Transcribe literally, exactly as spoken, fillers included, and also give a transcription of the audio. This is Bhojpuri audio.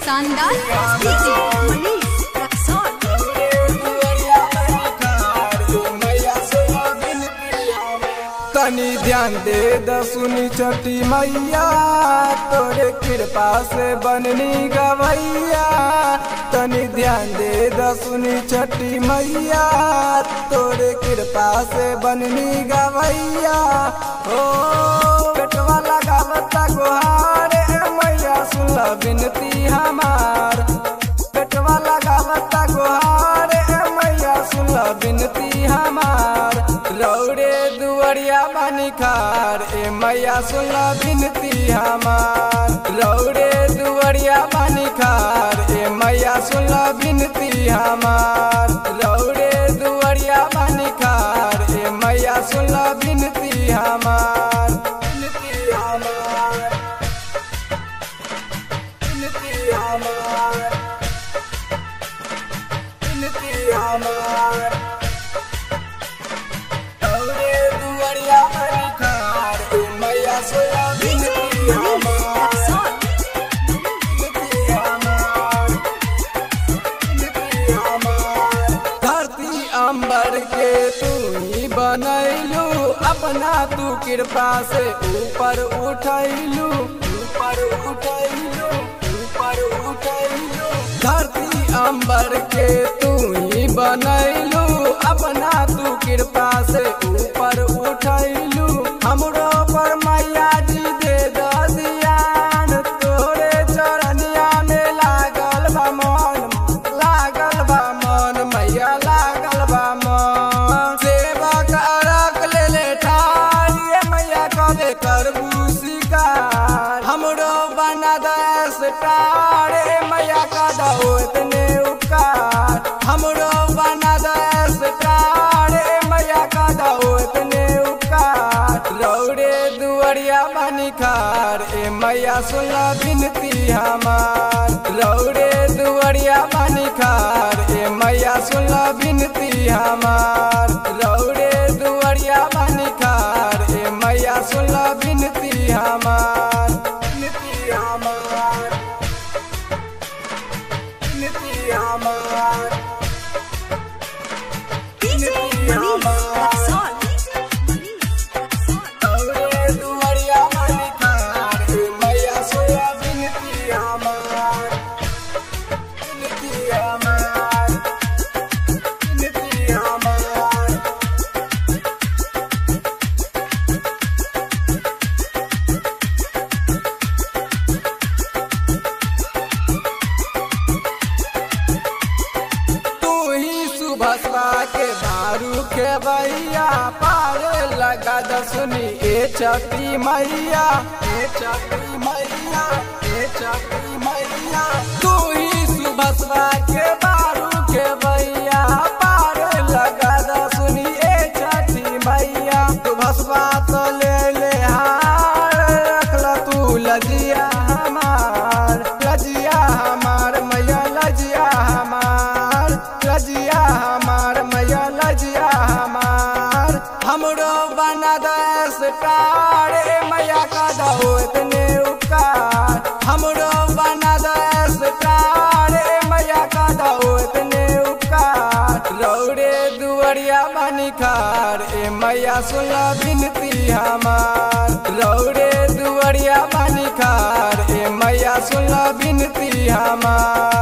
शानदार डीजे मनीष रक्सौल। तनी ध्यान दे दसुनी छठी मैया, तोरे कृपा से बननी गवैया। तनी ध्यान दे दसुनी छठी मैया, तोरे कृपा से बननी गवैया। हो पेटवा लगावता गुहार मैया, सुनला बिनती हमार। पेटवा लगावता गुहार मैया, सुनला बिनती हमार। रौड़े दुआरिया बानी खार ए मैया, सुनला बिनती हमार। रौड़े दुआरिया बानी खार ए मैया, सुनला बिनती हमार। रौड़े दुआरिया बानी खार ए मैया, सुनला बिनती हमार। बिनती हमार, बिनती हमार, बिनती हमार। धरती अंबर के तू ही बनैलू, अपना तू कृपा से ऊपर उठैलू। ऊपर उठैलू, ऊपर उठैलू। धरती अंबर के तू ही बनैलू, अपना तू कृपा से ऊपर उठैलू। हमरो पर मैया जी दे ददियान, तोरे चरनिया में लागल बा मन। लागल बा मन मैया, लागल बा मन। सेवक अरक ले ले ठार ये मैया, कबे करबू शिकार। हमरो बना दस टार ए मैया, कदा इतने उपकार। हमरो बना दस टार ए मैया, कदा इतने उपकार। रौड़े दुआरिया बानी खार ए मैया, सुनला बिनती हमार। रौड़े दुआरिया बानी खार ए मैया, सुनला बिनती हमार। रौड़े दुआरिया बानी खार ए मैया, सुनला बिनती हमार। बिनती हमार, बिनती हमार, डीजे मनीष रक्सौल। भसवा के दारू के भैया, पार लगा दसुनी ए छठी मैया। ए छठी मैया, ए छठी मैया। तू ही सुभसवा के दारू के भैया, पार लगा दसुनी ए छठी मैया। तू भसवा तो ले ले हार, रखला तू लजिया हमार। लजिया हमार मैया, लजिया हमार। लजिया हमार मैया, लजिया हमार। हमरो बना दस टार ए मैया, कदा इतने उपकार। हमरो बना दस टार ए मैया, कदा इतने उपकार। रौड़े दुआरिया बानी खार ए मैया, सुनला बिनती हमार। रौड़े दुआरिया बानी खार ए मैया, सुनला बिनती हमार।